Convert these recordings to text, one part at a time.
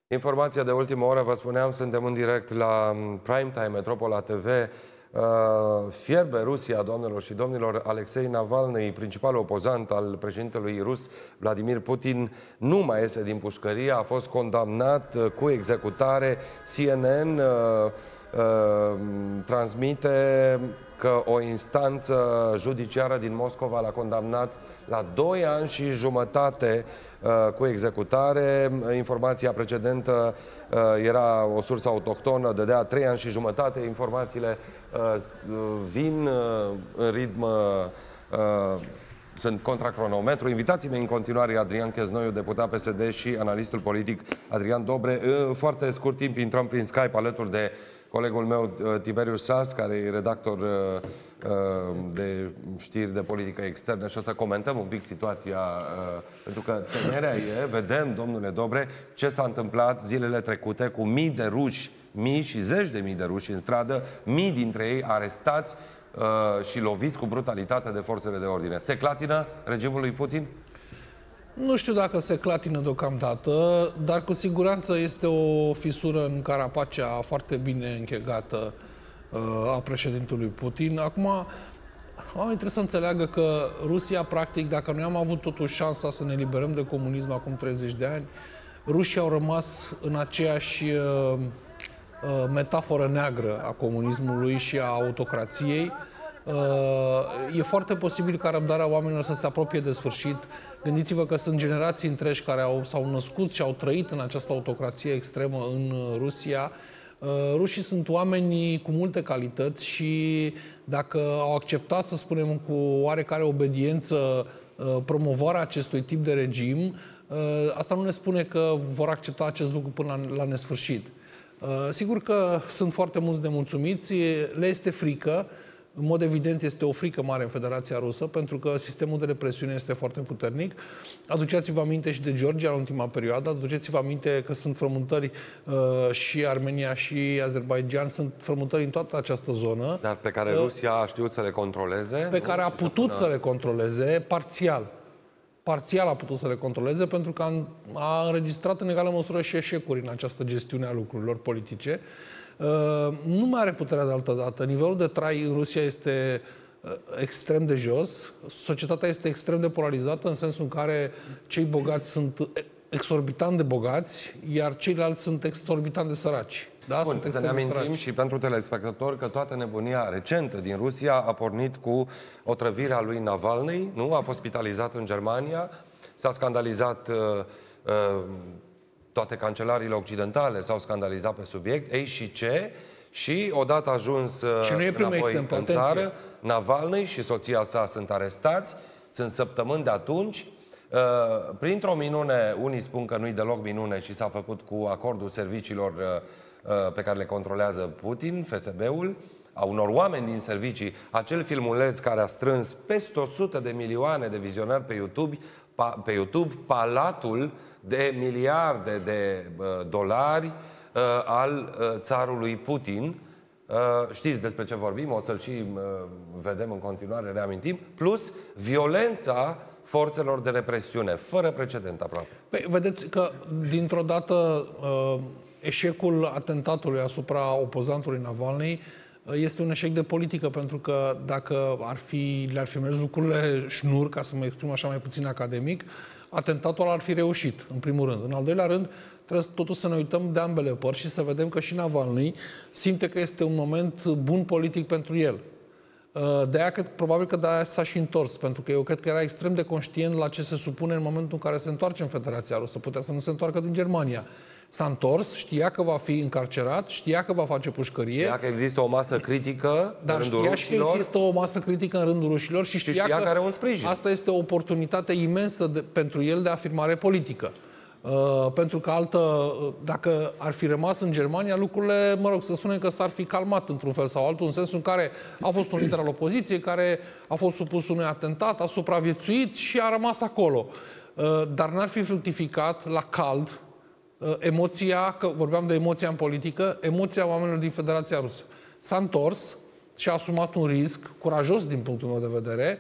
Informația de ultimă oră, vă spuneam, suntem în direct la Primetime, Metropola TV. Fierbe Rusia, doamnelor și domnilor. Alexei Navalny, principalul opozant al președintelui rus Vladimir Putin, nu mai iese din pușcărie, a fost condamnat cu executare. CNN transmite că o instanță judiciară din Moscova l-a condamnat la 2 ani și jumătate cu executare. Informația precedentă era o sursă autohtonă, dădea 3 ani și jumătate. Informațiile vin în ritm, sunt contra cronometru. Invitații mei în continuare Adrian Cheznoiu, deputat PSD, și analistul politic Adrian Dobre. Foarte scurt timp intrăm prin Skype alături de colegul meu Tiberiu Sas, care e redactor de știri de politică externă, și o să comentăm un pic situația, pentru că temerea e, vedem, domnule Dobre, ce s-a întâmplat zilele trecute cu mii de ruși, mii și zeci de mii de ruși în stradă, mii dintre ei arestați și loviți cu brutalitate de forțele de ordine. Se clatină regimul lui Putin? Nu știu dacă se clatină deocamdată, dar cu siguranță este o fisură în carapacea foarte bine închegată a președintelui Putin. Acum, oamenii trebuie să înțeleagă că Rusia, practic, dacă noi am avut totuși șansa să ne liberăm de comunism acum 30 de ani, rușii au rămas în aceeași metaforă neagră a comunismului și a autocrației. E foarte posibil ca răbdarea oamenilor să se apropie de sfârșit. Gândiți-vă că sunt generații întregi care s-au născut și au trăit în această autocrație extremă în Rusia. Rușii sunt oameni cu multe calități și dacă au acceptat, să spunem, cu oarecare obediență promovarea acestui tip de regim, asta nu ne spune că vor accepta acest lucru până la nesfârșit. Sigur că sunt foarte mulți nemulțumiți, le este frică. În mod evident, este o frică mare în Federația Rusă, pentru că sistemul de represiune este foarte puternic. Aduceți-vă aminte și de Georgia în ultima perioadă, aduceți-vă aminte că sunt frământări și Armenia și Azerbaijan, sunt frământări în toată această zonă. Dar pe care Rusia a știut să le controleze? Pe care a putut să le controleze, parțial. Parțial a putut să le controleze, pentru că a înregistrat în egală măsură și eșecuri în această gestiune a lucrurilor politice. Nu mai are puterea de altă dată. Nivelul de trai în Rusia este extrem de jos. Societatea este extrem de polarizată, în sensul în care cei bogați sunt exorbitant de bogați, iar ceilalți sunt exorbitant de săraci. Da? Bun, să ne amintim și pentru telespectatori că toată nebunia recentă din Rusia a pornit cu otrăvirea lui Navalny, nu? A fost spitalizat în Germania, s-a scandalizat, toate cancelarile occidentale s-au scandalizat pe subiect, ei și ce? Și odată ajuns înapoi în țară, Navalny și soția sa sunt arestați, sunt săptămâni de atunci. Printr-o minune, unii spun că nu-i deloc minune și s-a făcut cu acordul serviciilor pe care le controlează Putin, FSB-ul, a unor oameni din servicii, acel filmuleț care a strâns peste 100 de milioane de vizionări pe YouTube, palatul de miliarde de dolari al țarului Putin. Știți despre ce vorbim, o să-l și vedem în continuare, reamintim, plus violența forțelor de represiune, fără precedent aproape. Păi, vedeți că, dintr-o dată, eșecul atentatului asupra opozantului Navalny este un eșec de politică, pentru că dacă le-ar fi mers lucrurile șnur, ca să mă exprim așa mai puțin academic, atentatul ar fi reușit, în primul rând. În al doilea rând, trebuie totuși să ne uităm de ambele părți și să vedem că și Navalny simte că este un moment bun politic pentru el. Probabil că de-aia s-a și întors, pentru că eu cred că era extrem de conștient la ce se supune în momentul în care se întoarce în Federația Rusă. Putea să nu se întoarcă din Germania. S-a întors, știa că va fi încarcerat, știa că va face pușcărie. Știa că există o masă critică în rândul rușilor. Știa că există o masă critică în rândul rușilor și știa că are un sprijin. Asta este o oportunitate imensă pentru el de afirmare politică. Pentru că dacă ar fi rămas în Germania, lucrurile, mă rog, să spunem că s-ar fi calmat într-un fel sau altul, în sensul în care a fost un lider al opoziției, care a fost supus unui atentat, a supraviețuit și a rămas acolo. Dar n-ar fi fructificat la cald emoția, că vorbeam de emoția în politică, emoția oamenilor din Federația Rusă. S-a întors și a asumat un risc curajos din punctul meu de vedere,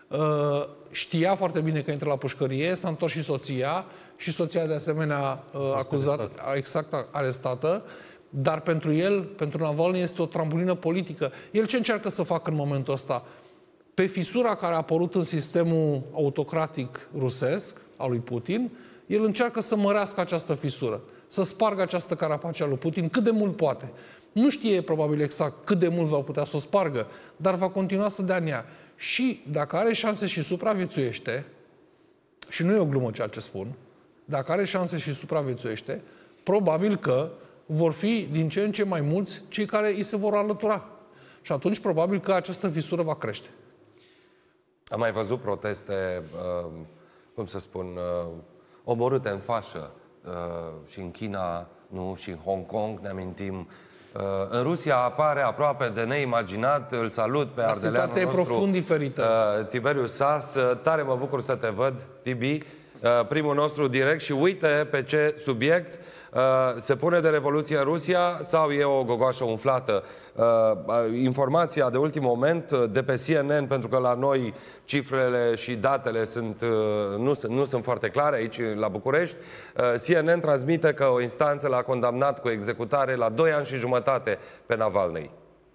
Știa foarte bine că intră la pușcărie, s-a întors și soția de asemenea arestată, dar pentru el, pentru Navalny, este o trambulină politică. El ce încearcă să facă în momentul ăsta? Pe fisura care a apărut în sistemul autocratic rusesc, al lui Putin, el încearcă să mărească această fisură, să spargă această carapace a lui Putin cât de mult poate. Nu știe probabil exact cât de mult va putea să o spargă, dar va continua să dea în ea. Și dacă are șanse și supraviețuiește, și nu e o glumă ceea ce spun, dacă are șanse și supraviețuiește, probabil că vor fi din ce în ce mai mulți cei care îi se vor alătura. Și atunci probabil că această fisură va crește. Am mai văzut proteste, cum să spun, omorâte în fașă. Și în China, nu, și în Hong Kong, ne amintim. În Rusia apare aproape de neimaginat. Îl salut pe ardeleanul nostru. Situația e profund diferită. Tiberiu Sas, tare mă bucur să te văd, Tibi, primul nostru direct. Și uite pe ce subiect se pune de revoluție în Rusia sau e o gogoașă umflată. Informația de ultim moment de pe CNN, pentru că la noi cifrele și datele nu sunt foarte clare aici la București. CNN transmite că o instanță l-a condamnat cu executare la 2 ani și jumătate pe Navalny.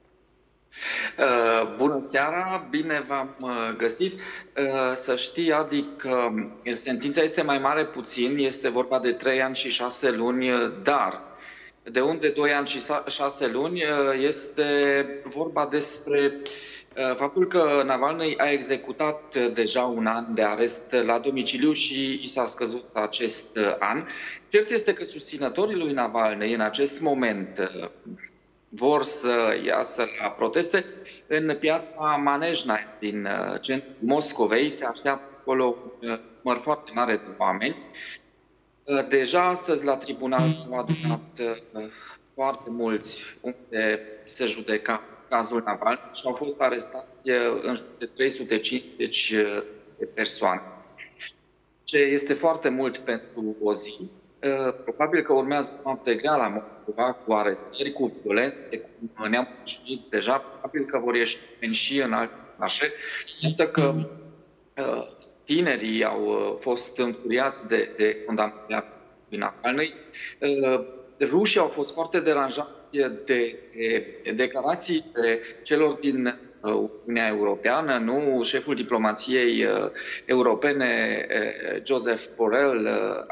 Bună seara, bine v-am găsit. Să știi, Adi, că sentința este mai mare puțin, este vorba de 3 ani și 6 luni, dar de unde 2 ani și 6 luni este vorba despre faptul că Navalny a executat deja 1 an de arest la domiciliu și i s-a scăzut acest an. Cert este că susținătorii lui Navalny în acest moment vor să iasă la proteste. În piața Manejna din centrul Moscovei se așteaptă acolo un număr foarte mare de oameni. Deja astăzi la tribunal s-au adunat foarte mulți unde se judeca cazul Navalny și au fost arestați în jur de 350 de persoane. Ce este foarte mult pentru o zi. Probabil că urmează noapte grea la Moscova, cu arestări, cu violențe, cum ne-am obișnuit deja. Probabil că vor ieși și în alte orașe. Iată că tinerii au fost înfuriați de condamnarea lui Navalny. Rușii au fost foarte deranjați de declarațiile celor din Uniunea Europeană, nu? Șeful diplomației europene, Joseph Borrell,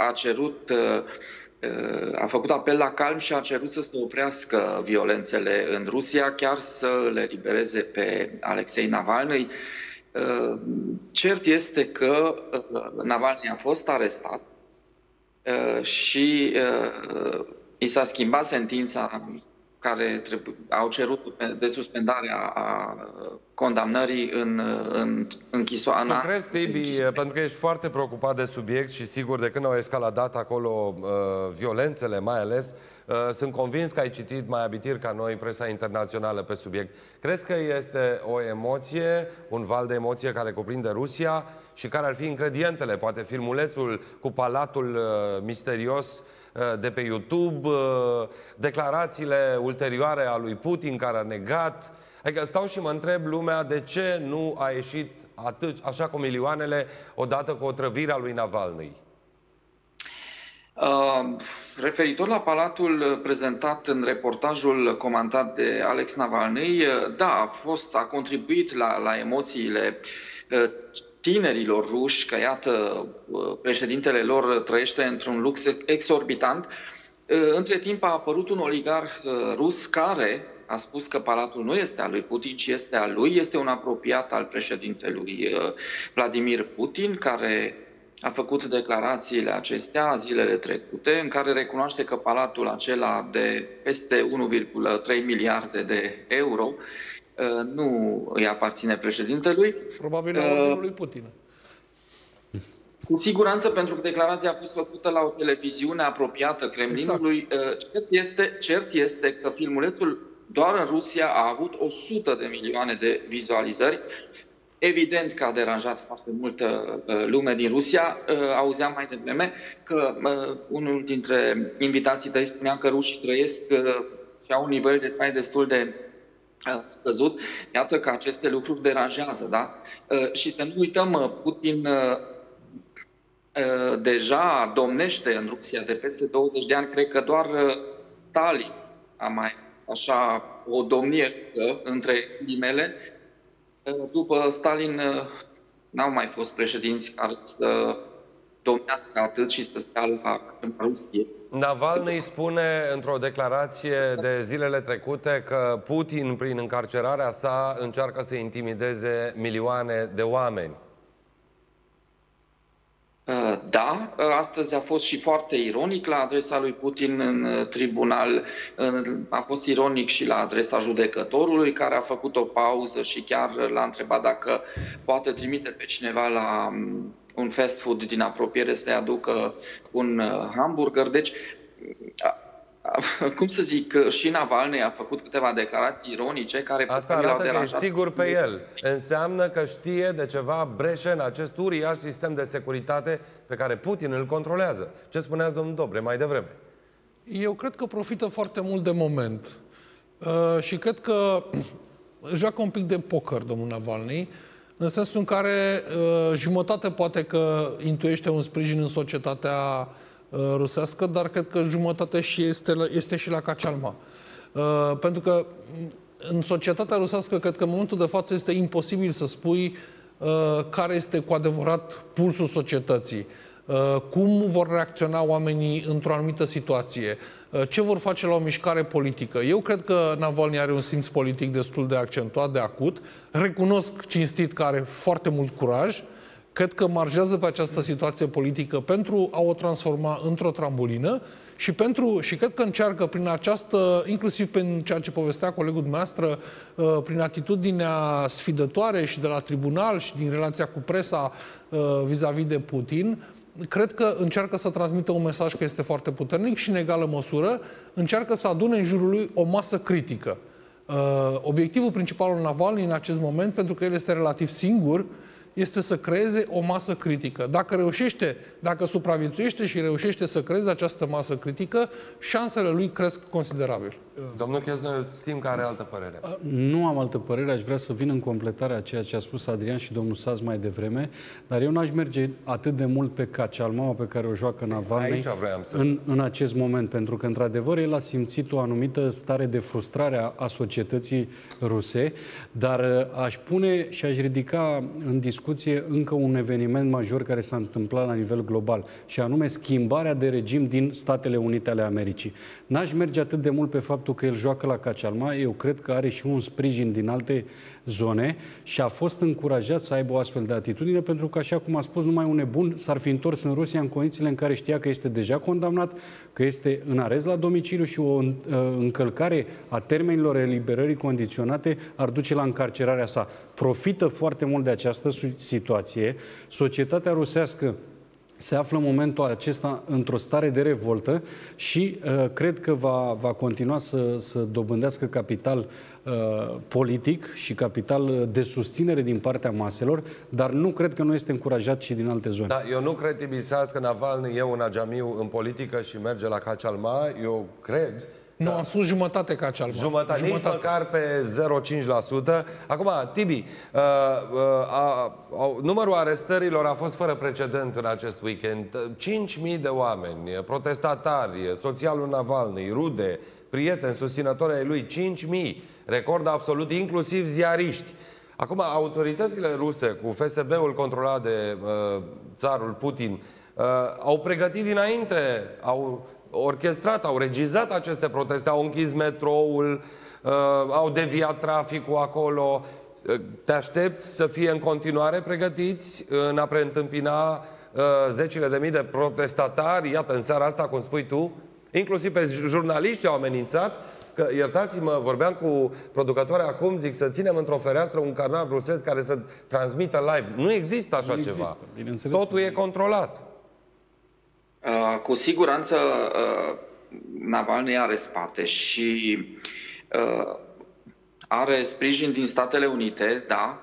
a făcut apel la calm și a cerut să se oprească violențele în Rusia, chiar să le libereze pe Alexei Navalny. Cert este că Navalny a fost arestat și i s-a schimbat sentința care au cerut de suspendarea a condamnării în închisoare. Tu crezi, Tibi, pentru că ești foarte preocupat de subiect și sigur de când au escaladat acolo violențele mai ales, sunt convins că ai citit mai abitir ca noi presa internațională pe subiect. Crezi că este o emoție, un val de emoție care cuprinde Rusia și care ar fi ingredientele? Poate filmulețul cu palatul misterios de pe YouTube, declarațiile ulterioare a lui Putin care a negat. Adică stau și mă întreb lumea de ce nu a ieșit așa cu milioanele odată cu otrăvirea lui Navalny. Referitor la palatul prezentat în reportajul comandat de Alex Navalny, da, a contribuit la emoțiile tinerilor ruși, că iată, președintele lor trăiește într-un lux exorbitant. Între timp a apărut un oligarh rus care a spus că palatul nu este al lui Putin, ci este al lui. Este un apropiat al președintelui Vladimir Putin, care a făcut declarațiile acestea zilele trecute, în care recunoaște că palatul acela de peste 1,3 miliarde de euro nu îi aparține președintelui. Probabil la ordinul lui Putin. Cu siguranță, pentru că declarația a fost făcută la o televiziune apropiată Kremlinului. Exact. Cert este că filmulețul doar în Rusia a avut 100 de milioane de vizualizări. Evident că a deranjat foarte multă lume din Rusia. Auzeam mai devreme că unul dintre invitații tăi spunea că rușii trăiesc și au un nivel de trai destul de scăzut. Iată că aceste lucruri deranjează, da? Și să nu uităm, Putin deja domnește în Rusia de peste 20 de ani. Cred că doar Stalin a mai așa o domnie între ghilimele. După Stalin n-au mai fost președinți care să domnească atât și să stea la Rusie. Navalny spune într-o declarație de zilele trecute că Putin, prin încarcerarea sa, încearcă să intimideze milioane de oameni. Da, astăzi a fost și foarte ironic la adresa lui Putin în tribunal. A fost ironic și la adresa judecătorului, care a făcut o pauză și chiar l-a întrebat dacă poate trimite pe cineva la un fast food din apropiere să-i aducă un hamburger. Deci, cum să zic, și Navalny a făcut câteva declarații ironice care... Asta arată că e sigur pe el. Înseamnă că știe de ceva breșe în acest uriaș sistem de securitate pe care Putin îl controlează. Ce spuneați, domnul Dobre, mai devreme? Eu cred că profită foarte mult de moment. Și cred că joacă un pic de poker, domnul Navalny, în sensul în care jumătate poate că intuiește un sprijin în societatea rusească, dar cred că jumătate și este și la Cacalma. Pentru că în societatea rusească, cred că în momentul de față este imposibil să spui care este cu adevărat pulsul societății. Cum vor reacționa oamenii într-o anumită situație, ce vor face la o mișcare politică. Eu cred că Navalny are un simț politic destul de accentuat, de acut. Recunosc cinstit că are foarte mult curaj. Cred că marjează pe această situație politică pentru a o transforma într-o trambulină și cred că încearcă prin această, inclusiv prin ceea ce povestea colegul dumneavoastră, prin atitudinea sfidătoare și de la tribunal și din relația cu presa vis-a-vis de Putin, cred că încearcă să transmită un mesaj că este foarte puternic și, în egală măsură, încearcă să adune în jurul lui o masă critică. Obiectivul principal al Navalny în acest moment, pentru că el este relativ singur, este să creeze o masă critică. Dacă reușește, dacă supraviețuiește și reușește să creeze această masă critică, șansele lui cresc considerabil. Domnul Chesnoi, simt că are altă părere. Nu am altă părere, aș vrea să vin în completarea a ceea ce a spus Adrian și domnul Saz mai devreme, dar eu n-aș merge atât de mult pe Cacalmaua pe care o joacă Navalny în acest moment, pentru că, într-adevăr, el a simțit o anumită stare de frustrare a societății ruse, dar aș pune și aș ridica în discuție încă un eveniment major care s-a întâmplat la nivel global, și anume schimbarea de regim din Statele Unite ale Americii. N-aș merge atât de mult pe faptul că el joacă la Cacalma, eu cred că are și un sprijin din alte zone și a fost încurajat să aibă o astfel de atitudine, pentru că, așa cum a spus, numai un nebun s-ar fi întors în Rusia în condițiile în care știa că este deja condamnat, că este în arest la domiciliu și o încălcare a termenilor eliberării condiționate ar duce la încarcerarea sa. Profită foarte mult de această situație. Societatea rusească se află în momentul acesta într-o stare de revoltă și cred că va continua să dobândească capital politic și capital de susținere din partea maselor, dar nu cred că nu este încurajat și din alte zone. Da, eu nu cred, Tibisas, că Navalny e un agamiu în politică și merge la Cacalma. Eu cred... Nu, am spus jumătate Cacalma. Jumătate, nici măcar pe 0,5%. Acum, Tibi, numărul arestărilor a fost fără precedent în acest weekend. 5.000 de oameni, protestatari, soția lui Navalny, rude, prieteni, susținători ai lui, 5.000, record absolut, inclusiv ziariști. Acum, autoritățile ruse, cu FSB-ul controlat de țarul Putin, au pregătit dinainte, au orchestrat, au regizat aceste proteste, au închis metroul, au deviat traficul acolo. Te aștepți să fie în continuare pregătiți în a preîntâmpina zecile de mii de protestatari? Iată, în seara asta, cum spui tu, inclusiv pe jurnaliști au amenințat că, iertați-mă, vorbeam cu producătoarea acum, zic, să ținem într-o fereastră un canal rusesc care să transmită live. Nu există așa ceva. Totul e controlat. Cu siguranță Navalny are spate și are sprijin din Statele Unite, da.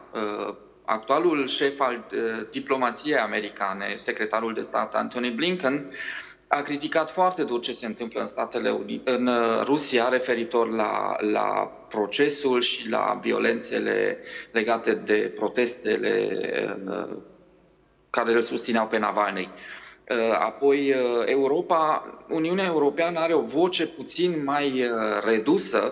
Actualul șef al diplomației americane, secretarul de stat Antony Blinken, a criticat foarte dur ce se întâmplă în Rusia referitor la procesul și la violențele legate de protestele care îl susțineau pe Navalny. Apoi Uniunea Europeană are o voce puțin mai redusă.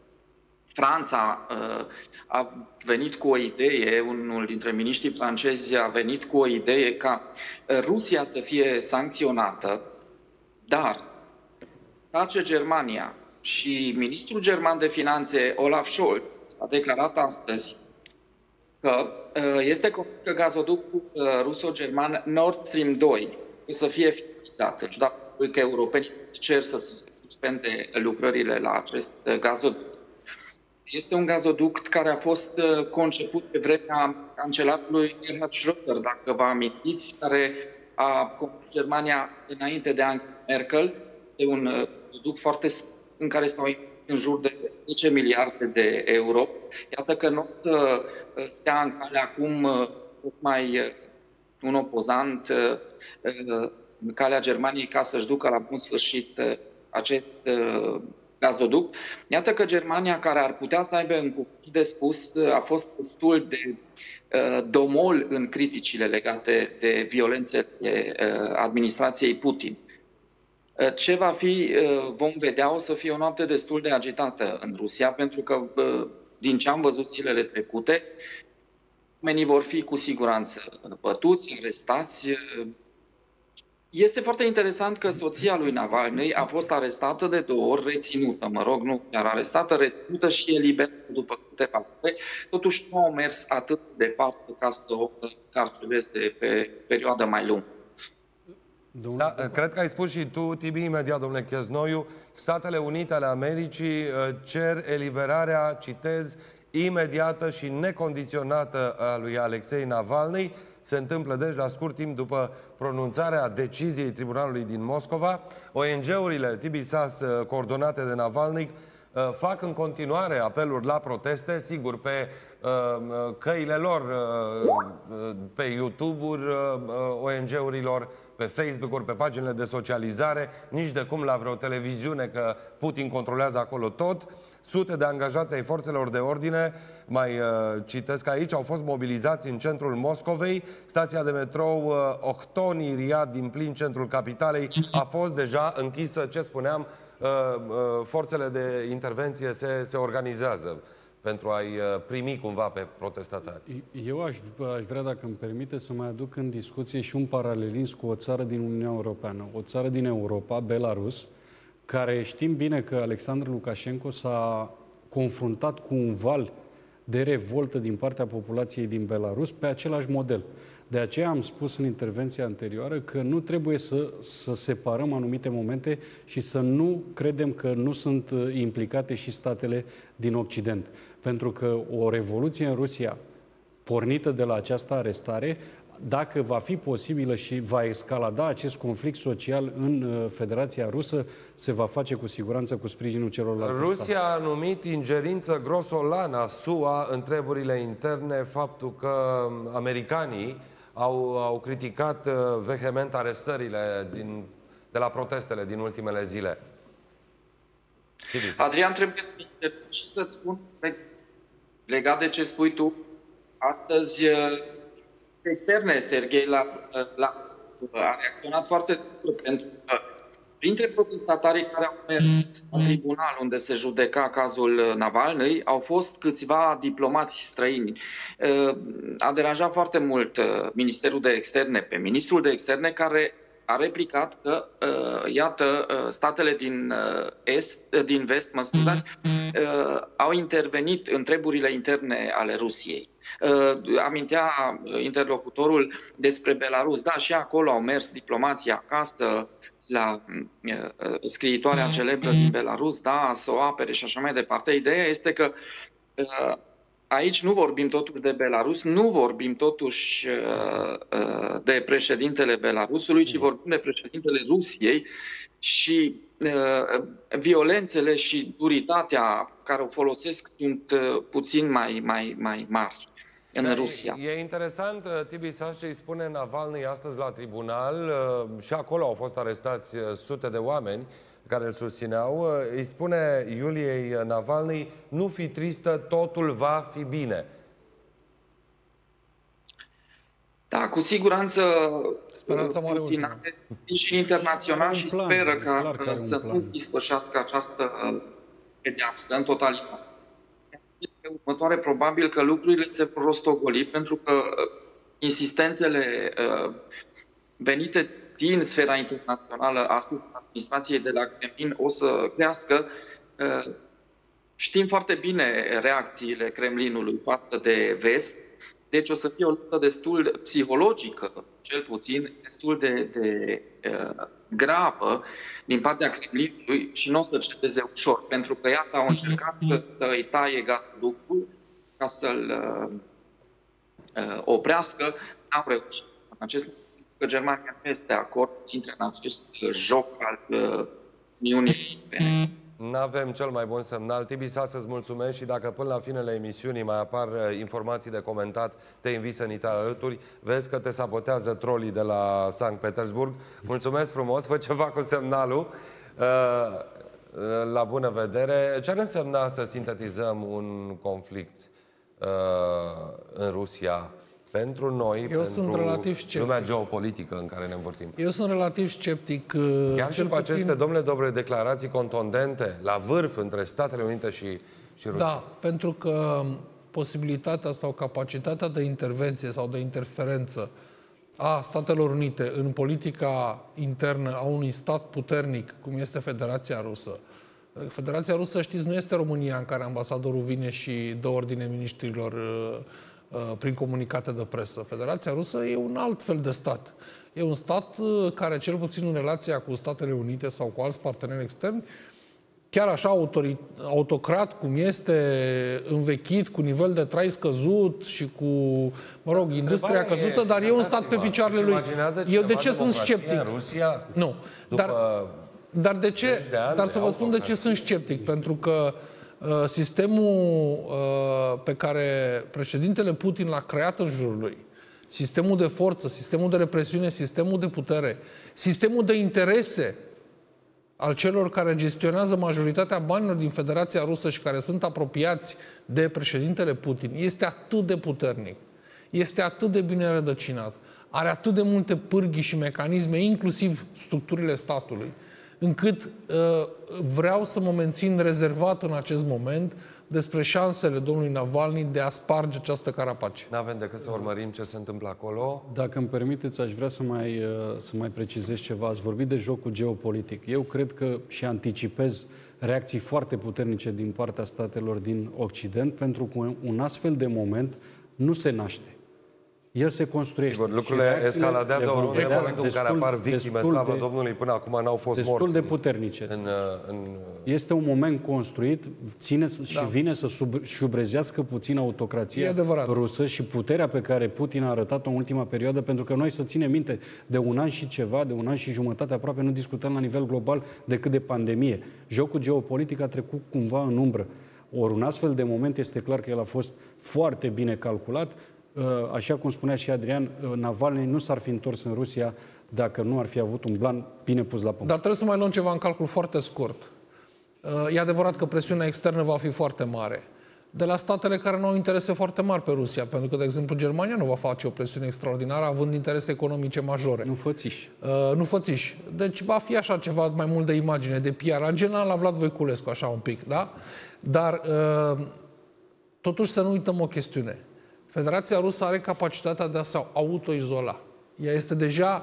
Franța a venit cu o idee, unul dintre miniștrii francezi a venit cu o idee ca Rusia să fie sancționată, dar tace Germania. Și ministrul german de finanțe, Olaf Scholz, a declarat astăzi că este convins că gazoductul ruso-german Nord Stream 2 o să fie finalizat, în ciuda faptului că europenii cer să suspende lucrările la acest gazoduct. Este un gazoduct care a fost conceput pe vremea cancelarului Gerhard Schröder, dacă vă amintiți, care a condus Germania înainte de Angela Merkel. Este un gazoduct foarte în care s-au investit în jur de 10 miliarde de euro. Iată că Nord stea în cale acum tocmai un opozant în calea Germaniei ca să-și ducă la bun sfârșit acest gazoduct. Iată că Germania, care ar putea să aibă un cuvânt de spus, a fost destul de domol în criticile legate de violențele administrației Putin. Ce va fi, vom vedea, o să fie o noapte destul de agitată în Rusia, pentru că, din ce am văzut zilele trecute, oamenii vor fi cu siguranță bătuți, arestați. Este foarte interesant că soția lui Navalny a fost arestată de 2 ori, reținută, nu chiar arestată, reținută și eliberată după câteva ore. Totuși nu au mers atât de departe ca să o carcereze pe perioadă mai lungă. Da, cred că ai spus și tu, Tibi, imediat, domnule Chesnoiu, Statele Unite ale Americii cer eliberarea, citez, imediată și necondiționată a lui Alexei Navalny. Se întâmplă deci la scurt timp după pronunțarea deciziei Tribunalului din Moscova. ONG-urile Tibi Sas, coordonate de Navalny, fac în continuare apeluri la proteste, sigur, pe căile lor, pe YouTube-uri ONG-urilor, pe Facebook-uri, pe paginile de socializare, nici de cum la vreo televiziune, că Putin controlează acolo tot. Sute de angajați ai forțelor de ordine, mai citesc aici, au fost mobilizați în centrul Moscovei. Stația de metrou Ohtoni Riad din plin centrul capitalei a fost deja închisă. Ce spuneam, forțele de intervenție se organizează pentru a-i primi cumva pe protestatari. Eu aș vrea, dacă îmi permite, să mai aduc în discuție și un paralelism cu o țară din Uniunea Europeană. O țară din Europa, Belarus, care știm bine că Alexandru Lukashenko s-a confruntat cu un val de revoltă din partea populației din Belarus pe același model. De aceea am spus în intervenția anterioară că nu trebuie să separăm anumite momente și să nu credem că nu sunt implicate și statele din Occident. Pentru că o revoluție în Rusia, pornită de la această arestare, dacă va fi posibilă și va escalada acest conflict social în Federația Rusă, se va face cu siguranță cu sprijinul celorlalte state. Rusia a numit ingerință grosolană SUA în treburile interne faptul că americanii au criticat vehement arestările de la protestele din ultimele zile. Adrian, trebuie să-ți spun legat de ce spui tu. Astăzi, externe, Serghei a reacționat foarte dur, pentru că printre protestatarii care au mers la tribunal unde se judeca cazul Navalny au fost câțiva diplomați străini. A deranjat foarte mult Ministerul de Externe pe ministrul de Externe, care a replicat că, iată, statele din vest, au intervenit în treburile interne ale Rusiei. Amintea interlocutorul despre Belarus. Da, și acolo au mers diplomații acasă la scriitoarea celebră din Belarus, da, să o apere și așa mai departe. Ideea este că aici nu vorbim totuși de Belarus, nu vorbim totuși de președintele Belarusului, ci vorbim de președintele Rusiei și violențele și duritatea care o folosesc sunt puțin mai mari. în Rusia. E interesant, Tibi Saș, îi spune Navalny astăzi la tribunal, și acolo au fost arestați sute de oameni care îl susțineau, îi spune Iuliei Navalny, nu fi tristă, totul va fi bine. Da, cu siguranță Putin are și internațional și speră ca să nu dispășească această pedeapsă în totalitate. Următoare, probabil că lucrurile se vor rostogoli, pentru că insistențele venite din sfera internațională asupra administrației de la Kremlin o să crească. Știm foarte bine reacțiile Kremlinului față de vest, deci o să fie o luptă destul psihologică, cel puțin, destul de gravă din partea Kremlinului și nu o să cedeze ușor, pentru că iată au încercat să-i taie gazoductul ca să-l oprească, n-au reușit. În acest moment, că Germania nu este de acord să intre în acest joc al Uniunii Europene. N-avem cel mai bun semnal. Tibi, să-ți mulțumesc și dacă până la finele emisiunii mai apar informații de comentat, te invit să ni te alături. Vezi că te sabotează trolii de la Sankt Petersburg. Mulțumesc frumos, fă ceva cu semnalul. La bună vedere. Ce ar însemna să sintetizăm un conflict în Rusia pentru noi, pentru lumea geopolitică în care ne învârtim? Eu sunt relativ sceptic. Chiar și cu aceste, domnule Dobre, declarații contundente la vârf între Statele Unite și Rusia. Da, pentru că posibilitatea sau capacitatea de intervenție sau de interferență a Statelor Unite în politica internă a unui stat puternic, cum este Federația Rusă. Federația Rusă, știți, nu este România în care ambasadorul vine și dă ordine miniștrilor prin comunicate de presă. Federația Rusă e un alt fel de stat. E un stat care, cel puțin în relația cu Statele Unite sau cu alți parteneri externi, chiar așa autocrat cum este, învechit, cu nivel de trai scăzut și cu, mă rog, industria căzută, dar e un stat pe picioarele lui. Eu de ce sunt sceptic? Rusia, nu. Dar de ce? Dar să vă spun de ce sunt sceptic. Pentru că sistemul pe care președintele Putin l-a creat în jurul lui, sistemul de forță, sistemul de represiune, sistemul de putere, sistemul de interese al celor care gestionează majoritatea banilor din Federația Rusă și care sunt apropiați de președintele Putin, este atât de puternic, este atât de bine rădăcinat, are atât de multe pârghii și mecanisme, inclusiv structurile statului, încât vreau să mă mențin rezervat în acest moment despre șansele domnului Navalny de a sparge această carapace. N-avem decât să urmărim ce se întâmplă acolo. Dacă îmi permiteți, aș vrea să mai precizez ceva. Ați vorbit de jocul geopolitic. Eu cred că și anticipez reacții foarte puternice din partea statelor din Occident, pentru că un astfel de moment nu se naște. El se construiește. Sigur, lucrurile escaladează oriunde, în momentul în care apar victime, slavă Domnului, până acum n-au fost morți. Destul de puternice. Este un moment construit, și vine să șubrezească puțin autocrația rusă și puterea pe care Putin a arătat-o în ultima perioadă, pentru că noi, să ținem minte, de un an și ceva, de un an și jumătate aproape, nu discutăm la nivel global decât de pandemie. Jocul geopolitic a trecut cumva în umbră. Ori un astfel de moment este clar că el a fost foarte bine calculat. Așa cum spunea și Adrian, Navalny nu s-ar fi întors în Rusia dacă nu ar fi avut un plan bine pus la punct. Dar trebuie să mai luăm ceva în calcul foarte scurt. E adevărat că presiunea externă va fi foarte mare. De la statele care nu au interese foarte mari pe Rusia, pentru că, de exemplu, Germania nu va face o presiune extraordinară având interese economice majore. Nu fățiși. Nu fățiși. Deci va fi așa ceva mai mult de imagine, de PR. În general, la Vlad Voiculescu, așa un pic, da? Dar, totuși, să nu uităm o chestiune. Federația Rusă are capacitatea de a se autoizola. Ea este deja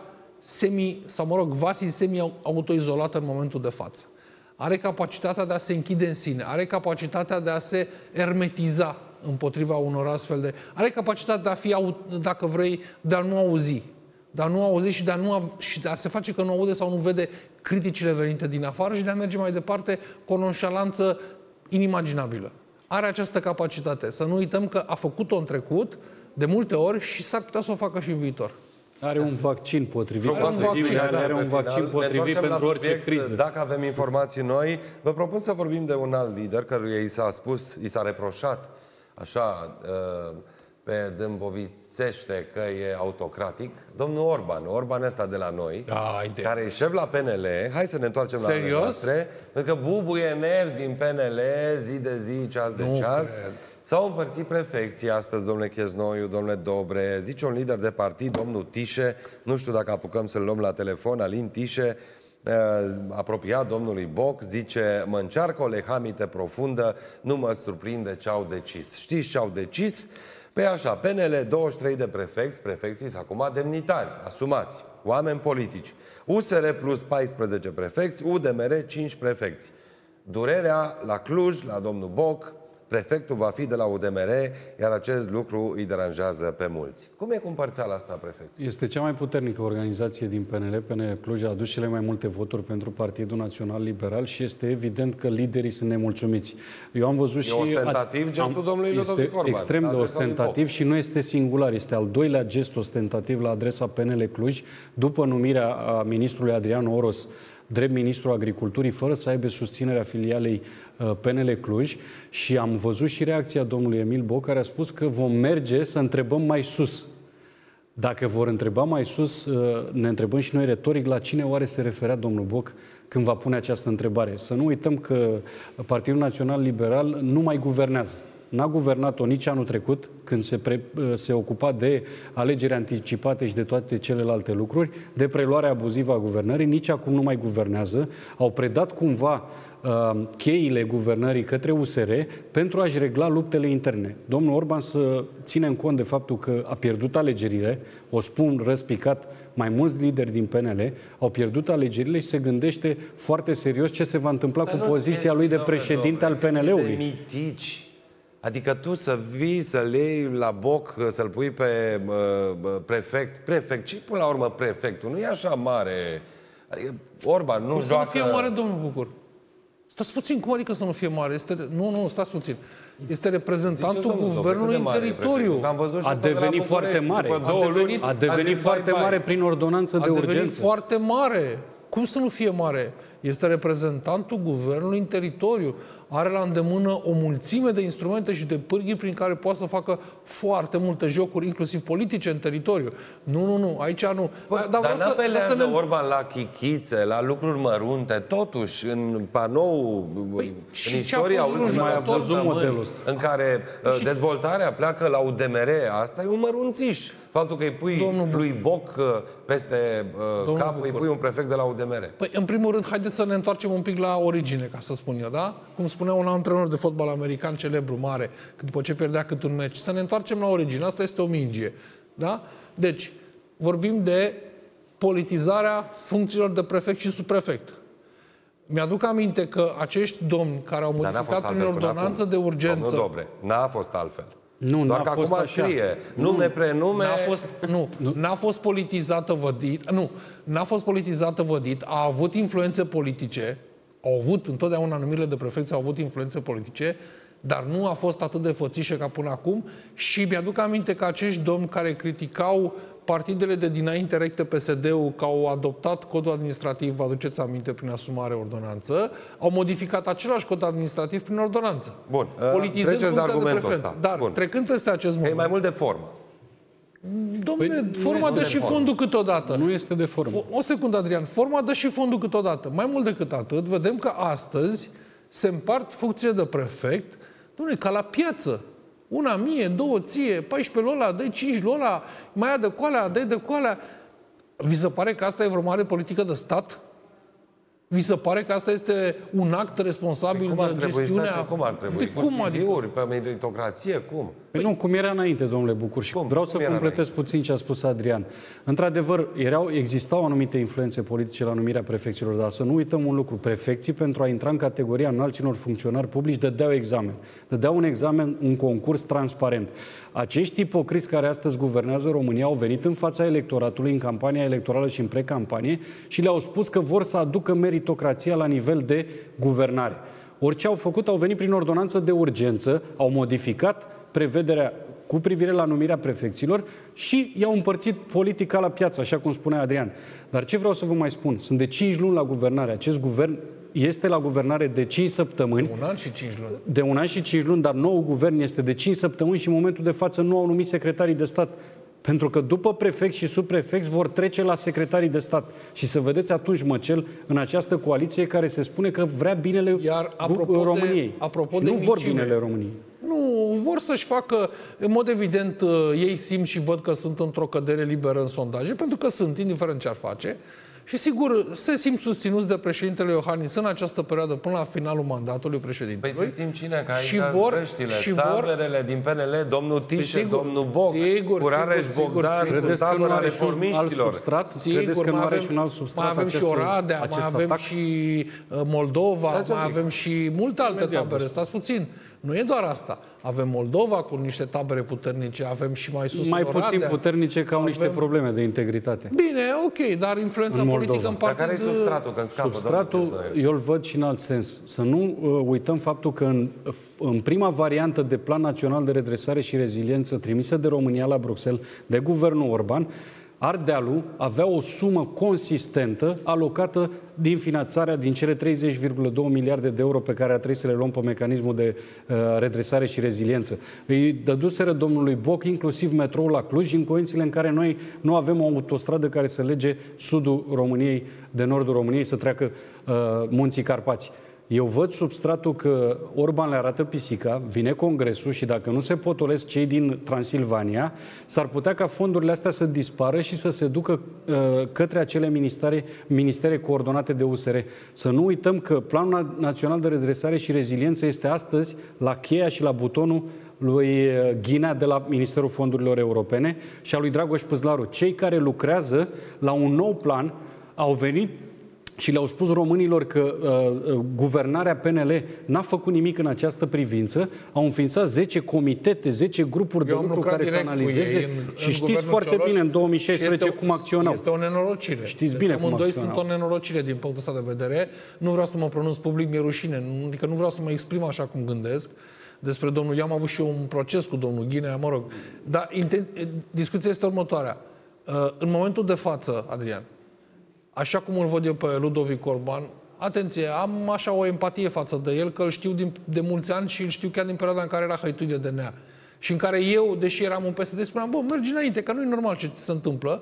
semi-autoizolată în momentul de față. Are capacitatea de a se închide în sine, are capacitatea de a se ermetiza împotriva unor astfel de... Are capacitatea de a fi, dacă vrei, de a nu auzi. De a nu auzi și de a se face că nu aude sau nu vede criticile venite din afară și de a merge mai departe cu o nonșalanță inimaginabilă. Are această capacitate. Să nu uităm că a făcut-o în trecut, de multe ori, și s-ar putea să o facă și în viitor. Are un vaccin potrivit. Are un vaccin potrivit pentru orice criză. Dacă avem informații noi, vă propun să vorbim de un alt lider căruia i s-a spus, i s-a reproșat, așa, pe dâmbovițește că e autocratic, domnul Orban ăsta de la noi, care e șef la PNL, hai să ne întoarcem la ale noastre, pentru că bubuie nervi în PNL zi de zi, ceas de ceas. S-au împărțit prefecții astăzi, domnule Cheznoiu, domnule Dobre, zice un lider de partid, domnul Tișe, nu știu dacă apucăm să-l luăm la telefon, Alin Tișe, apropiat domnului Boc, zice: mă încearcă o lehamite profundă, nu mă surprinde ce au decis. Știți ce au decis? Păi așa, PNL 23 de prefecții sunt acum demnitari, asumați, oameni politici. USR plus 14 prefecți, UDMR 5 prefecți. Durerea la Cluj, la domnul Boc, prefectul va fi de la UDMR, iar acest lucru îi deranjează pe mulți. Cum e cu împărțeala asta, prefecții? Este cea mai puternică organizație din PNL. PNL Cluj a adus cele mai multe voturi pentru Partidul Național Liberal și este evident că liderii sunt nemulțumiți. Eu am văzut ostentativ gestul domnului Ludovic Orban. Este extrem de ostentativ și nu este singular. Este al doilea gest ostentativ la adresa PNL Cluj, după numirea a ministrului Adrian Oros drept ministrul agriculturii, fără să aibă susținerea filialei PNL Cluj, și am văzut și reacția domnului Emil Boc, care a spus că vom merge să întrebăm mai sus. Dacă vor întreba mai sus, ne întrebăm și noi retoric la cine oare se referea domnul Boc când va pune această întrebare. Să nu uităm că Partidul Național Liberal nu mai guvernează. N-a guvernat-o nici anul trecut, când se ocupa de alegeri anticipate și de toate celelalte lucruri, de preluarea abuzivă a guvernării, nici acum nu mai guvernează. Au predat cumva cheile guvernării către USR pentru a-și regla luptele interne. Domnul Orban să ținem cont de faptul că a pierdut alegerile, o spun răspicat, mai mulți lideri din PNL au pierdut alegerile și se gândește foarte serios ce se va întâmpla cu poziția lui de președinte al PNL-ului. Adică tu să vii, să-l iei la Boc, să-l pui pe prefect. Ce până la urmă prefectul? Nu e așa mare. Adică Orban nu joacă... Să nu fie mare, domnul Bucur. Stați puțin, cum adică să nu fie mare? Nu, stați puțin. Este reprezentantul guvernului în teritoriu. A devenit foarte mare. A devenit foarte mare prin ordonanță de urgență. A devenit foarte mare. Cum să nu fie mare? Este reprezentantul guvernului în teritoriu. Are la îndemână o mulțime de instrumente și de pârghii prin care poate să facă foarte multe jocuri, inclusiv politice, în teritoriu. Nu, aici nu. Dar n-apelează Orban la chichițe, la lucruri mărunte, totuși, în panou, în istoria în care dezvoltarea pleacă la UDMR, asta e un mărunțiș. Faptul că îi pui lui Boc peste cap, îi pui un prefect de la UDMR. Păi, în primul rând, haideți să ne întoarcem un pic la origine, ca să spun eu, da? Cum spunea un antrenor de fotbal american celebru, mare, că după ce pierdea cât un meci, să ne întoarcem la origine. Asta este o mingie, da? Deci, vorbim de politizarea funcțiilor de prefect și subprefect. Mi-aduc aminte că acești domni care au modificat prin ordonanță de urgență... Domnul Dobre, n-a fost altfel. Nu, doar că acum scrie nume, prenume... N-a fost politizată vădit. Nu, n-a fost politizată vădit. A avut influențe politice. Au avut, întotdeauna numirile de prefecți au avut influențe politice, dar nu a fost atât de fățișe ca până acum. Și mi-aduc aminte că acești domni care criticau partidele de dinainte recte PSD-ul, că au adoptat codul administrativ, vă aduceți aminte, prin asumare ordonanță, au modificat același cod administrativ prin ordonanță. Bun, politizând treceți de argumentul ăsta. Dar, trecând peste acest moment... E mai mult de formă. Dom'le, forma dă și fondul câteodată. Nu este de formă. O secundă, Adrian. Forma dă și fondul câteodată. Mai mult decât atât, vedem că astăzi se împart funcțiile de prefect, dom'le, ca la piață. Una mie, două ție, 14 lola, dă 5 lola, mai ia de coalea, dă de coalea. Vi se pare că asta e vreo mare politică de stat? Vi se pare că asta este un act responsabil de gestiunea... Cum ar trebui? Cu CV-uri, pe meritocrație, cum? Păi nu, cum era înainte, domnule Bucur. Și vreau să completez puțin ce a spus Adrian. Într-adevăr, existau anumite influențe politice la numirea prefecților, dar să nu uităm un lucru. Prefecții, pentru a intra în categoria înalților funcționari publici, dădeau examen. Dădeau un examen, un concurs transparent. Acești ipocriți care astăzi guvernează România au venit în fața electoratului, în campania electorală și în precampanie, și le-au spus că vor să aducă meritocrația la nivel de guvernare. Orice au făcut, au venit prin ordonanță de urgență, au modificat prevederea cu privire la numirea prefecților și i-au împărțit politica la piață, așa cum spunea Adrian. Dar ce vreau să vă mai spun? Sunt de 5 luni la guvernare. Acest guvern este la guvernare de 5 săptămâni. De 1 an și 5 luni. De 1 an și 5 luni, dar noul guvern este de 5 săptămâni și în momentul de față nu au numit secretarii de stat. Pentru că după prefect și subprefect vor trece la secretarii de stat. Și să vedeți atunci măcel în această coaliție care se spune că vrea binele României. Nu vor binele României. Nu, vor să-și facă, în mod evident, ei simt și văd că sunt într-o cădere liberă în sondaje, pentru că sunt, indiferent ce ar face. Și sigur, se simt susținuți de președintele Iohannis în această perioadă până la finalul mandatului președintelui. Păi se simt cine? Că aici taberele din PNL, domnul Tișe, domnul Boc, Curareș Bogdan, sunt tabăra reformiștilor. Credeți că nu are și un alt substrat? Mai avem și Oradea, mai avem și Moldova, mai avem și multe alte tabere. Stați puțin. Nu e doar asta. Avem Moldova cu niște tabere puternice, avem și mai sus mai puțin puternice, că au niște probleme de integritate. Bine, ok, dar influența politică în partid... Dar care e substratul când scapă? Substratul, eu îl văd și în alt sens. Să nu uităm faptul că în prima variantă de Plan Național de Redresare și Reziliență trimisă de România la Bruxelles, de guvernul Orban, Ardealul avea o sumă consistentă alocată din finanțarea din cele 30,2 miliarde de euro pe care a trebuit să le luăm pe mecanismul de redresare și reziliență. Îi dăduseră domnului Boc inclusiv metroul la Cluj în condițiile în care noi nu avem o autostradă care să lege sudul României de nordul României să treacă munții Carpați. Eu văd substratul că Orban le arată pisica, vine Congresul și dacă nu se potolesc cei din Transilvania, s-ar putea ca fondurile astea să dispară și să se ducă către acele ministere coordonate de USR. Să nu uităm că Planul Național de Redresare și Reziliență este astăzi la cheia și la butonul lui Ghinea de la Ministerul Fondurilor Europene și a lui Dragoș Păzlaru. Cei care lucrează la un nou plan au venit și le-au spus românilor că guvernarea PNL n-a făcut nimic în această privință, au înființat 10 comitete, 10 grupuri de lucru care să analizeze și știți foarte bine în 2016 cum acționau. Este o nenorocire. Știți bine cum acționau. Sunt o nenorocire din punctul ăsta de vedere. Nu vreau să mă pronunț public, mi-e rușine. Adică nu vreau să mă exprim așa cum gândesc despre domnul. Eu am avut și eu un proces cu domnul Ghinea, mă rog. Dar discuția este următoarea. În momentul de față, Adrian, așa cum îl văd eu pe Ludovic Orban, atenție, am așa o empatie față de el, că îl știu de mulți ani și îl știu chiar din perioada în care era hăituit de DNA. Și în care eu, deși eram un PSD, spuneam, bă, mergi înainte, că nu e normal ce ți se întâmplă.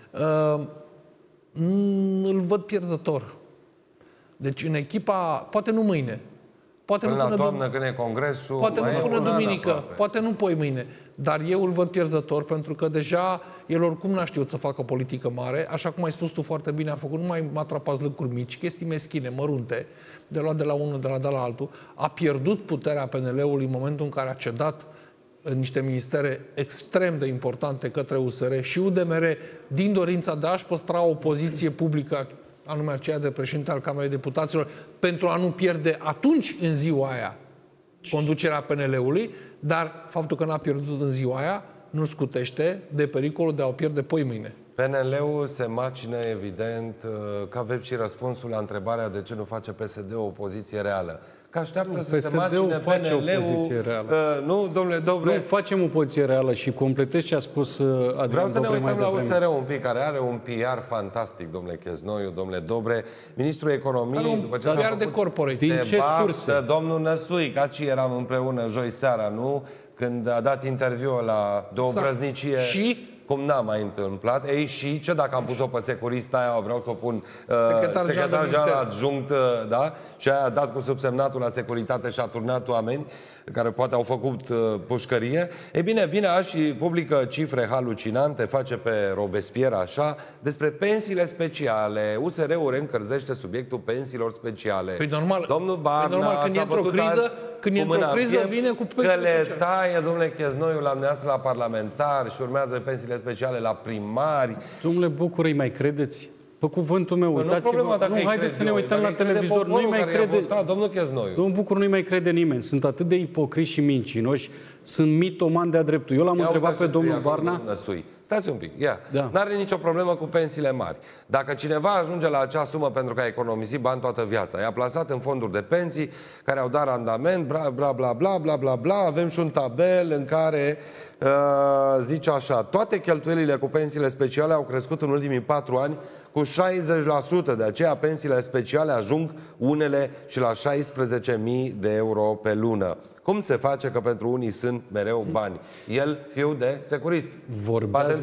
Îl văd pierzător. Deci în echipa, poate nu mâine, poate până nu până la toamnă, când e congresul, poate nu până duminică, poate nu poi mâine. Dar eu îl văd pierzător pentru că deja el oricum n-a știut să facă politică mare. Așa cum ai spus tu foarte bine, a făcut numai matrapați lucruri mici, chestii meschine, mărunte, de luat de la unul, de la altul. A pierdut puterea PNL-ului în momentul în care a cedat în niște ministere extrem de importante către USR și UDMR din dorința de a-și păstra o poziție publică, anume aceea de președinte al Camerei Deputaților, pentru a nu pierde atunci, în ziua aia, conducerea PNL-ului, dar faptul că n-a pierdut în ziua aia nu scutește de pericolul de a o pierde poi mâine. PNL-ul se macină, evident, că avem și răspunsul la întrebarea de ce nu face PSD o opoziție reală. Că așteaptă să se macine PNL-ul. Nu, domnule Dobre? Nu, facem o poziție reală și completez ce a spus Adrian. Vreau să ne uităm la USR un pic, care are un PR fantastic, domnule Cheznoiu, domnule Dobre. Ministrul Economiei, după ce s-a făcut de corporate. Din ce sursă? Domnul Năsuic, aici eram împreună joi seara, nu? Când a dat interviul la două brăznicie. Și? Cum n-a mai întâmplat. Ei, și ce dacă am pus-o pe securista aia, vreau să o pun secretar general adjunct, da? Și aia a dat cu subsemnatul la securitate și a turnat oameni care poate au făcut pușcărie. E bine, vine și publică cifre halucinante, face pe Robespierre așa, despre pensiile speciale. USR-ul reîncălzește subiectul pensiilor speciale. Păi normal, domnul Barna când e într-o criză, vine cu pensiile speciale. Că le taie, domnule Cheznoiu, la dumneavoastră la parlamentar și urmează pensiile speciale la primari. Domnule Bucur, îi mai credeți? Pe cuvântul meu, uitați-vă. Nu, haideți să ne uităm la televizor. Nu-i mai crede. Domnul Cheznoiu. Domnul Bucur, nu-i mai crede nimeni. Sunt atât de ipocriți și mincinoși. sunt mitoman de-a dreptul. Eu l-am întrebat pe domnul Barna. Stați un pic, N-are nicio problemă cu pensiile mari. Dacă cineva ajunge la acea sumă pentru că a economisit bani toată viața, i-a plasat în fonduri de pensii care au dat randament, bla bla bla bla bla bla bla, avem și un tabel în care zice așa: toate cheltuielile cu pensiile speciale au crescut în ultimii 4 ani cu 60%, de aceea pensiile speciale ajung unele și la 16.000 de euro pe lună. Cum se face că pentru unii sunt mereu bani? El, fiu de securist. Vorbeați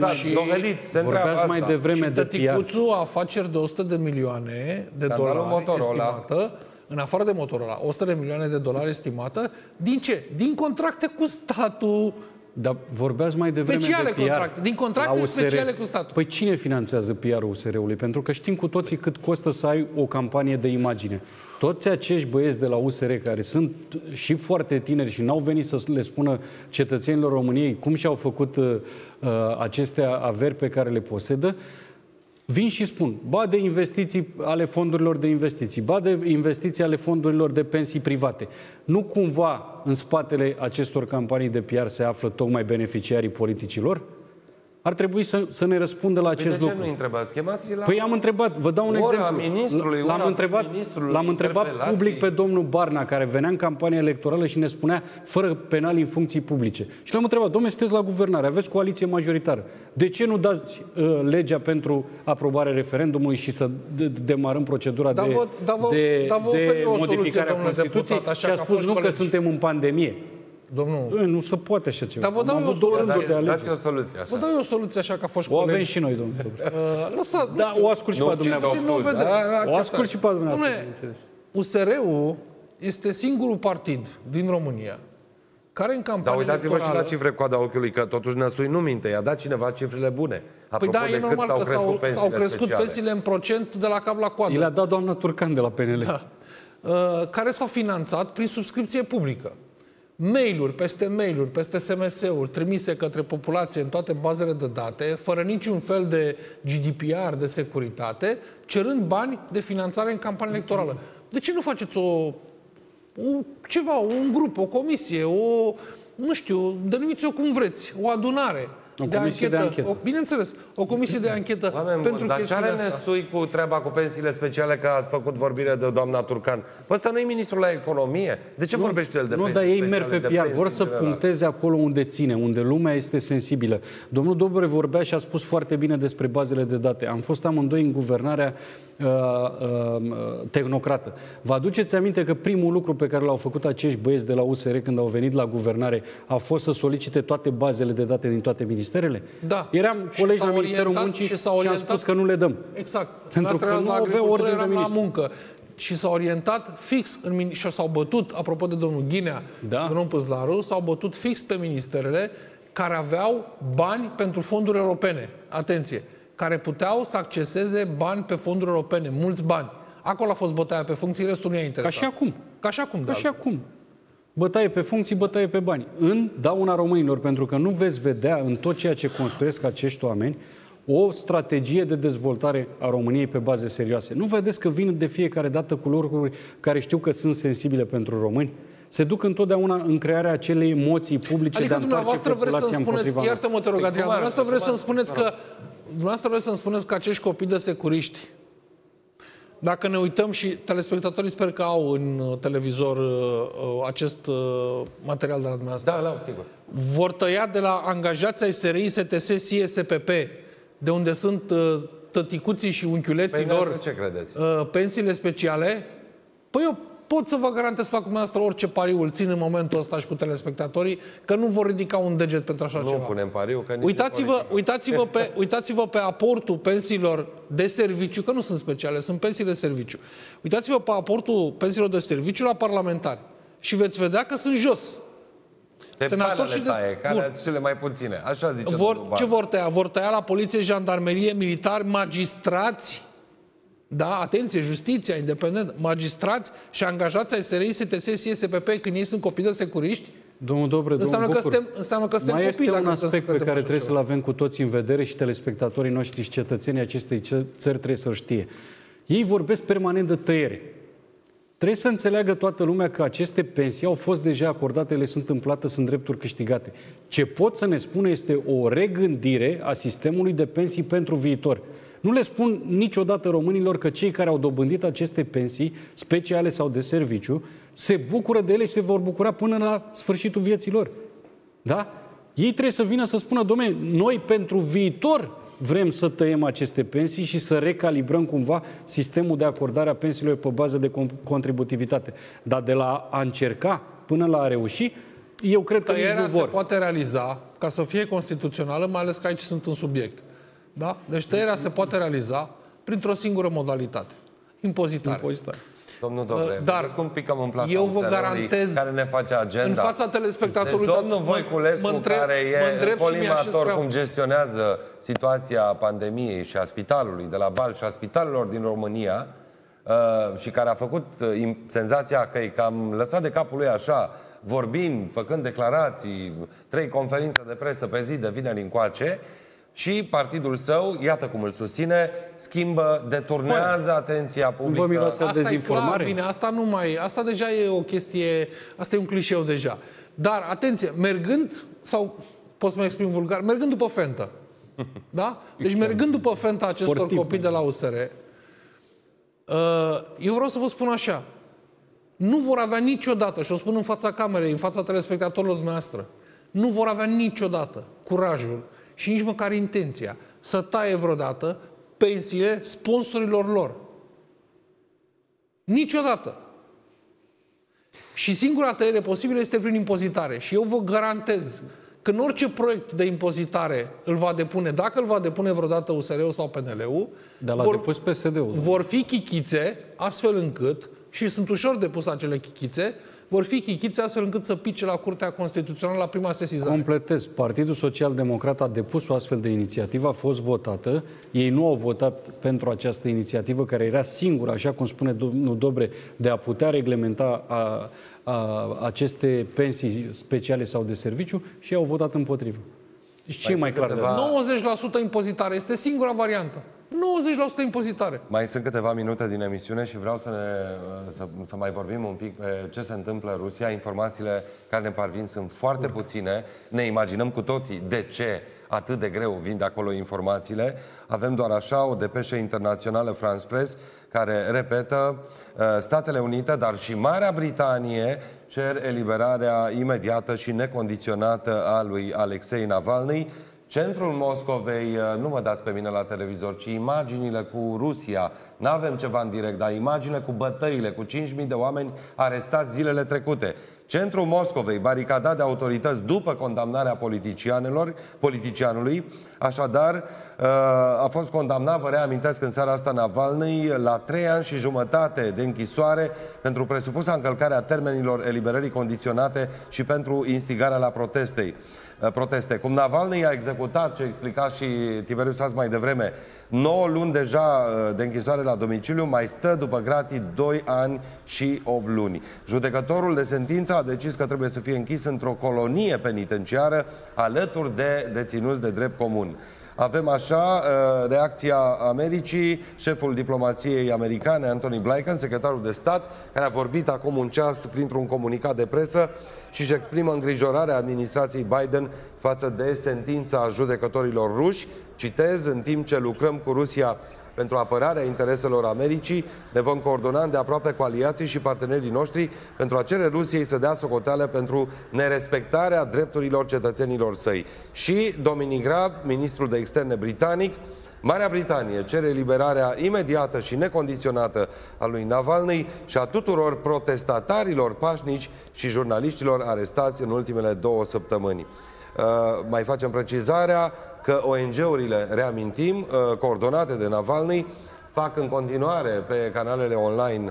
mai devreme de tăticuțul afaceri de 100 de milioane de dolari estimată, în afară de Motorola, 100 de milioane de dolari estimată, din ce? Din contracte cu statul. Dar vorbeați mai devreme speciale de PR. Contracte, din contracte speciale cu statul. Păi cine finanțează PR-ul USR-ului? Pentru că știm cu toții cât costă să ai o campanie de imagine. Toți acești băieți de la USR, care sunt și foarte tineri și n-au venit să le spună cetățenilor României cum și-au făcut aceste averi pe care le posedă, vin și spun, ba de investiții ale fondurilor de investiții, ba de investiții ale fondurilor de pensii private. Nu cumva în spatele acestor campanii de PR se află tocmai beneficiarii politicilor? Ar trebui să ne răspundă la acest lucru. De ce nu întrebați? Chemați-i la... Păi am întrebat, vă dau un exemplu. L-am întrebat public pe domnul Barna, care venea în campania electorală și ne spunea fără penali în funcții publice. Și l-am întrebat: dom'le, sunteți la guvernare, aveți coaliție majoritară. De ce nu dați legea pentru aprobarea referendumului și să demarăm procedura de modificare a Constituției? Și a spus nu, că suntem în pandemie. Domnul... Nu se poate așa ceva. Dar vă dau eu o soluție. Dați o soluție așa. Vă dau eu o soluție așa, că a fost o avem și noi, domnule. Da, o ascult și pe dumneavoastră. O ascult și pe dumneavoastră. USR-ul este singurul partid din România care în campanie electorală... Dar uitați-vă și la cifre cu coada ochiului, că totuși Năsui nu minte. I-a dat cineva cifrele bune. Păi da, e normal că s-au crescut pensiile în procent de la cap la coadă. I le-a dat doamna Turcan de la PNL. Da. Care s-a finanțat prin subscripție publică. Mail-uri, peste SMS-uri trimise către populație în toate bazele de date, fără niciun fel de GDPR, de securitate, cerând bani de finanțare în campanie electorală. De ce nu faceți un grup, o comisie, nu știu, denumiți-o cum vreți, o adunare de anchetă. Bineînțeles, o comisie de anchetă pentru dar ce are Năsui cu treaba cu pensiile speciale, că ați făcut vorbire de doamna Turcan? Păi ăsta nu e ministrul la economie. De ce vorbește el de pensii speciale? Nu, dar ei merg pe PR, vor să puncteze acolo unde ține, unde lumea este sensibilă. Domnul Dobrev vorbea și a spus foarte bine despre bazele de date. Am fost amândoi în guvernarea tehnocrată. Vă aduceți aminte că primul lucru pe care l-au făcut acești băieți de la USR când au venit la guvernare a fost să solicite toate bazele de date din toate ministerele? Da. Eram colegi la Ministerul Muncii și am spus că nu le dăm. Exact. Pentru că nu aveau ordine de ministru. La muncă. Și s-au orientat fix și s-au bătut, apropo de domnul Ghinea, domnul Păzlaru, s-au bătut fix pe ministerele care aveau bani pentru fonduri europene. Atenție! Care puteau să acceseze bani pe fonduri europene, mulți bani. Acolo a fost bătaia pe funcții, restul nu i-a interesat. Ca și acum. Ca și acum, da. Ca și acum. Bătaie pe funcții, bătaie pe bani. În dauna românilor, pentru că nu veți vedea în tot ceea ce construiesc acești oameni o strategie de dezvoltare a României pe baze serioase. Nu vedeți că vin de fiecare dată cu lucruri care știu că sunt sensibile pentru români? Se duc întotdeauna în crearea acelei emoții publice, adică dumneavoastră vreți să-mi spuneți, iartă-mă, te rog, Adrian, dumneavoastră vreți să-mi spuneți că acești copii de securiști, dacă ne uităm, și telespectatorii sper că au în televizor acest material de la dumneavoastră. Da, sigur. Vor tăia de la angajații ai SRI, STS, SIE, SPP, de unde sunt tăticuții și unchiuleții lor, ce credeți? Pensiile speciale? Păi eu pot să vă garantez, fac dumneavoastră orice pariu îl țin în momentul ăsta și cu telespectatorii, că nu vor ridica un deget pentru așa ceva. Nu punem pariu, că uitați-vă pe aportul pensiilor de serviciu, că nu sunt speciale, sunt pensii de serviciu. Uitați-vă pe aportul pensiilor de serviciu la parlamentari și veți vedea că sunt jos. Senatori și care cele mai puține. Așa zice ce vor tăia? Vor tăia la poliție, jandarmerie, militari, magistrați. Da, atenție, justiția independentă, magistrați și angajați ai SRI, STS, SPP, când ei sunt copii de securiști. Domnul Dobrev, înseamnă că suntem mai copii. Este un aspect pe care trebuie să-l avem cu toți în vedere și telespectatorii noștri și cetățenii acestei țări trebuie să-l știe. Ei vorbesc permanent de tăiere. Trebuie să înțeleagă toată lumea că aceste pensii au fost deja acordate, ele sunt în plată, sunt drepturi câștigate. Ce pot să ne spună este o regândire a sistemului de pensii pentru viitor. Nu le spun niciodată românilor că cei care au dobândit aceste pensii speciale sau de serviciu se bucură de ele și se vor bucura până la sfârșitul vieții lor. Da? Ei trebuie să vină să spună, dom'le, noi pentru viitor vrem să tăiem aceste pensii și să recalibrăm cumva sistemul de acordare a pensiilor pe bază de contributivitate. Dar de la a încerca până la a reuși, eu cred că tăierea se poate realiza ca să fie constituțională, mai ales că aici sunt în subiect. Da? Deci tăierea se poate realiza printr-o singură modalitate. Impozitare. Domnul Dobre, dar cum picăm în plasa eu vă garantez care ne face agenda. În fața telespectatorului, deci, domnul Voiculescu, care e colimator cum gestionează situația pandemiei și a spitalului de la Bal și a spitalelor din România și care a făcut senzația că e cam lăsat de capul lui așa, vorbind, făcând declarații, 3 conferințe de presă pe zi de vineri încoace, și partidul său, iată cum îl susține, schimbă, deturnează atenția publică. Asta e clar, bine, asta deja e o chestie, asta e un clișeu deja. Dar, atenție, mergând, sau pot să mă exprim vulgar, mergând după fentă. Da? Deci mergând după fenta acestor copii de la USR, eu vreau să vă spun așa, nu vor avea niciodată, și o spun în fața camerei, în fața telespectatorilor dumneavoastră, nu vor avea niciodată curajul și nici măcar intenția să taie vreodată pensiile sponsorilor lor. Niciodată. Și singura tăiere posibilă este prin impozitare. Și eu vă garantez că în orice proiect de impozitare îl va depune, dacă îl va depune vreodată USR-ul sau PNL-ul, vor fi chichițe astfel încât, și sunt ușor de pus acele chichițe, vor fi chichițe astfel încât să pice la Curtea Constituțională la prima sesizare. Completez. Partidul Social-Democrat a depus o astfel de inițiativă, a fost votată. Ei nu au votat pentru această inițiativă, care era singura, așa cum spune domnul Dobre, de a putea reglementa aceste pensii speciale sau de serviciu, și au votat împotrivă. Deci ce mai clar? 90% impozitare este singura variantă. 90% impozitare. Mai sunt câteva minute din emisiune și vreau să mai vorbim un pic pe ce se întâmplă în Rusia. Informațiile care ne parvin sunt foarte puține. Ne imaginăm cu toții de ce atât de greu vin de acolo informațiile. Avem doar așa o depeșă internațională, France Press, care repetă Statele Unite, dar și Marea Britanie cer eliberarea imediată și necondiționată a lui Alexei Navalny. Centrul Moscovei, nu mă dați pe mine la televizor, ci imaginile cu Rusia. N-avem ceva în direct, dar imaginile cu bătăile, cu 5.000 de oameni arestați zilele trecute. Centrul Moscovei, baricadat de autorități după condamnarea politicianului, așadar a fost condamnat, vă reamintesc, în seara asta Navalny la 3 ani și jumătate de închisoare pentru presupusa încălcare a termenilor eliberării condiționate și pentru instigarea la proteste. Cum Navalny a executat, ce explica și Tiberiu Sas mai devreme, 9 luni deja de închisoare la domiciliu, mai stă după gratii 2 ani și 8 luni. Judecătorul de sentință a decis că trebuie să fie închis într-o colonie penitenciară alături de deținuți de drept comun. Avem așa reacția Americii, șeful diplomației americane, Antony Blinken, secretarul de stat, care a vorbit acum un ceas printr-un comunicat de presă și își exprimă îngrijorarea administrației Biden față de sentința judecătorilor ruși. Citez: în timp ce lucrăm cu Rusia pentru apărarea intereselor Americii, ne vom coordona îndeaproape cu aliații și partenerii noștri pentru a cere Rusiei să dea socoteală pentru nerespectarea drepturilor cetățenilor săi. Și Dominic Raab, ministrul de externe britanic: Marea Britanie cere eliberarea imediată și necondiționată a lui Navalny și a tuturor protestatarilor pașnici și jurnaliștilor arestați în ultimele 2 săptămâni. Mai facem precizarea că ONG-urile, reamintim, coordonate de Navalny, fac în continuare pe canalele online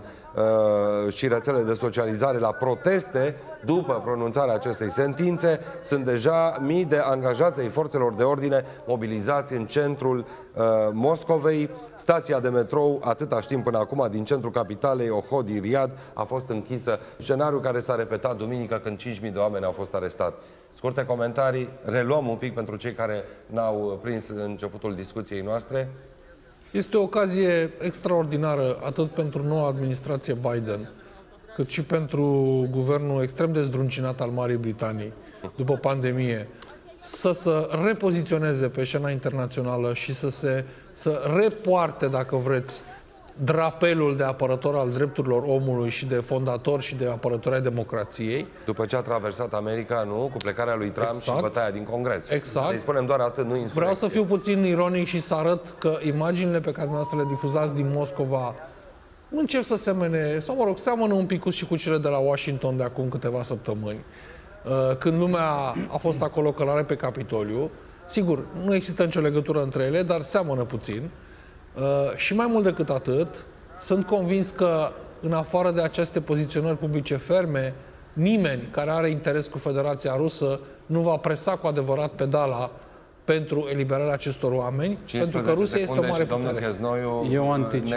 și rețelele de socializare la proteste după pronunțarea acestei sentințe. Sunt deja mii de angajați ai forțelor de ordine mobilizați în centrul Moscovei. Stația de metrou, atâta știm până acum, din centrul capitalei, Ohodi Riyad, a fost închisă. Scenariul care s-a repetat duminică când 5.000 de oameni au fost arestați. Scurte comentarii, reluăm un pic pentru cei care n-au prins începutul discuției noastre. Este o ocazie extraordinară atât pentru noua administrație Biden, cât și pentru guvernul extrem de zdruncinat al Marii Britanii, după pandemie, să repoziționeze pe scena internațională și să repoarte, dacă vreți, drapelul de apărător al drepturilor omului și de fondator și de apărător ai democrației. După ce a traversat America, nu? Cu plecarea lui Trump și bătaia din Congres. Exact. Deci spunem doar atât, nu insurecție. Vreau să fiu puțin ironic și să arăt că imaginile pe care dumneavoastră le difuzați din Moscova încep să semene, sau mă rog, seamănă un pic și cu cele de la Washington de acum câteva săptămâni, când lumea a fost acolo călare pe Capitoliu. Sigur, nu există nicio legătură între ele, dar seamănă puțin. Și mai mult decât atât, sunt convins că, în afară de aceste poziționări publice ferme, nimeni care are interes cu Federația Rusă nu va presa cu adevărat pedala pentru eliberarea acestor oameni, pentru că Rusia este o mare putere. Eu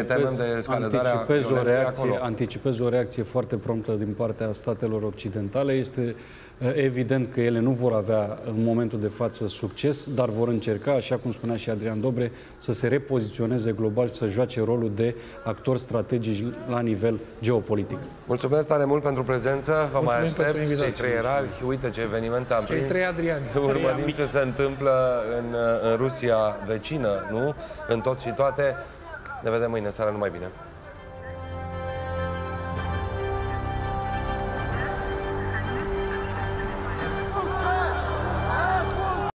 anticipez o reacție foarte promptă din partea statelor occidentale. Este evident că ele nu vor avea în momentul de față succes, dar vor încerca, așa cum spunea și Adrian Dobre, să se repoziționeze global, să joace rolul de actor strategic la nivel geopolitic. Mulțumesc tare mult pentru prezență. Vă mai aștept, cei trei erarhi. Uite ce evenimente am prins. Cei trei Adriani. Urmărim ce se întâmplă în Rusia vecină, nu? În tot și toate. Ne vedem mâine seara, numai bine.